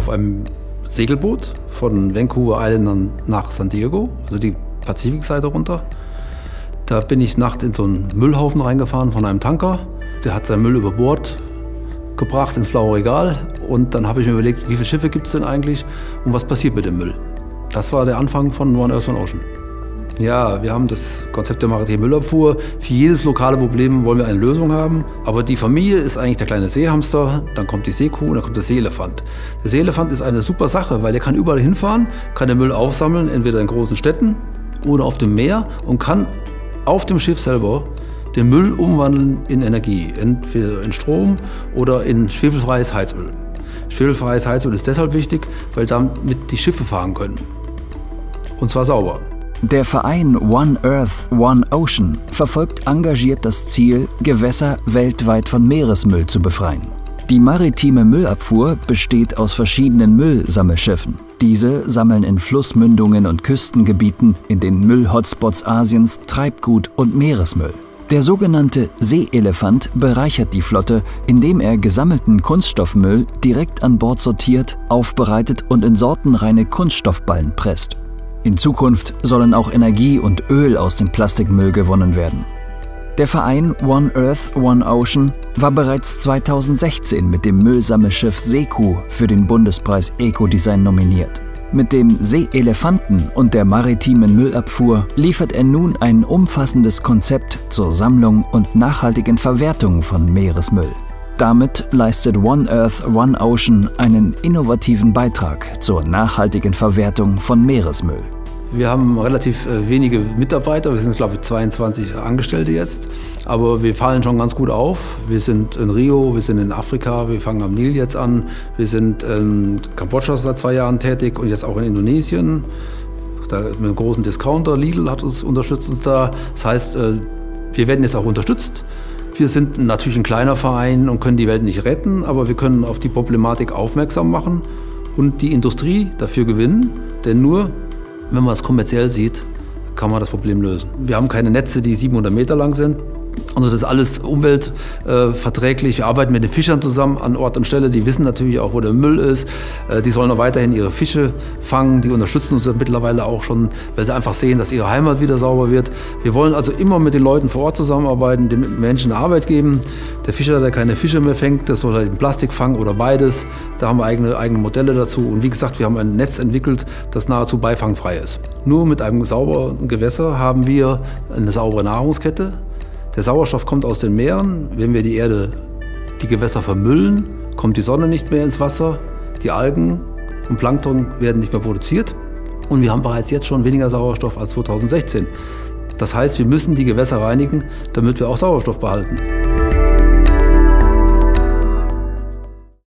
auf einem Segelboot von Vancouver Island nach San Diego, also die Pazifikseite runter. Da bin ich nachts in so einen Müllhaufen reingefahren von einem Tanker. Der hat seinen Müll über Bord gebracht ins blaue Regal. Und dann habe ich mir überlegt, wie viele Schiffe gibt es denn eigentlich und was passiert mit dem Müll? Das war der Anfang von One Earth, One Ocean. Ja, wir haben das Konzept der maritimen Müllabfuhr. Für jedes lokale Problem wollen wir eine Lösung haben. Aber die Familie ist eigentlich der kleine Seehamster, dann kommt die Seekuh und dann kommt der Seeelefant. Der Seeelefant ist eine super Sache, weil der kann überall hinfahren, kann den Müll aufsammeln, entweder in großen Städten oder auf dem Meer und kann auf dem Schiff selber den Müll umwandeln in Energie, entweder in Strom oder in schwefelfreies Heizöl. Schwefelfreies Heizöl ist deshalb wichtig, weil damit die Schiffe fahren können. Und zwar sauber. Der Verein One Earth, One Ocean verfolgt engagiert das Ziel, Gewässer weltweit von Meeresmüll zu befreien. Die maritime Müllabfuhr besteht aus verschiedenen Müllsammelschiffen. Diese sammeln in Flussmündungen und Küstengebieten, in den Müllhotspots Asiens, Treibgut und Meeresmüll. Der sogenannte Seeelefant bereichert die Flotte, indem er gesammelten Kunststoffmüll direkt an Bord sortiert, aufbereitet und in sortenreine Kunststoffballen presst. In Zukunft sollen auch Energie und Öl aus dem Plastikmüll gewonnen werden. Der Verein One Earth, One Ocean war bereits 2016 mit dem Müllsammelschiff Seekuh für den Bundespreis Ecodesign nominiert. Mit dem Seeelefanten und der maritimen Müllabfuhr liefert er nun ein umfassendes Konzept zur Sammlung und nachhaltigen Verwertung von Meeresmüll. Damit leistet One Earth, One Ocean einen innovativen Beitrag zur nachhaltigen Verwertung von Meeresmüll. Wir haben relativ wenige Mitarbeiter, wir sind glaube ich 22 Angestellte jetzt, aber wir fallen schon ganz gut auf. Wir sind in Rio, wir sind in Afrika, wir fangen am Nil jetzt an, wir sind in Kambodscha seit 2 Jahren tätig und jetzt auch in Indonesien. Da mit einem großen Discounter, Lidl unterstützt uns da. Das heißt, wir werden jetzt auch unterstützt. Wir sind natürlich ein kleiner Verein und können die Welt nicht retten, aber wir können auf die Problematik aufmerksam machen und die Industrie dafür gewinnen, denn nur wenn man es kommerziell sieht, kann man das Problem lösen. Wir haben keine Netze, die 700 Meter lang sind. Also das ist alles umweltverträglich. Wir arbeiten mit den Fischern zusammen an Ort und Stelle. Die wissen natürlich auch, wo der Müll ist. Die sollen auch weiterhin ihre Fische fangen. Die unterstützen uns mittlerweile auch schon, weil sie einfach sehen, dass ihre Heimat wieder sauber wird. Wir wollen also immer mit den Leuten vor Ort zusammenarbeiten, den Menschen Arbeit geben. Der Fischer, der keine Fische mehr fängt, der soll halt in Plastik fangen oder beides. Da haben wir eigene Modelle dazu. Und wie gesagt, wir haben ein Netz entwickelt, das nahezu beifangfrei ist. Nur mit einem sauberen Gewässer haben wir eine saubere Nahrungskette. Der Sauerstoff kommt aus den Meeren. Wenn wir die Gewässer vermüllen, kommt die Sonne nicht mehr ins Wasser. Die Algen und Plankton werden nicht mehr produziert. Und wir haben bereits jetzt schon weniger Sauerstoff als 2016. Das heißt, wir müssen die Gewässer reinigen, damit wir auch Sauerstoff behalten.